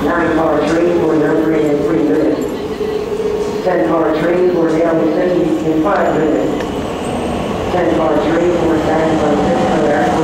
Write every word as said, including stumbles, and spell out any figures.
nine-car train for Nuremberg in three minutes. ten-car train for Daly City in five minutes. ten-car train for San Francisco Airport